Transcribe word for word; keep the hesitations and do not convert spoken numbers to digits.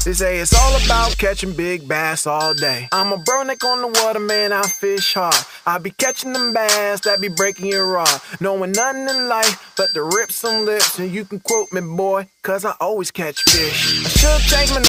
They say it's all about catching big bass all day. I'm a bro neck on the water, man, I fish hard. I be catching them bass that be breaking your rod. Knowing nothing in life but to rip some lips. And you can quote me, boy, cause I always catch fish. I should change my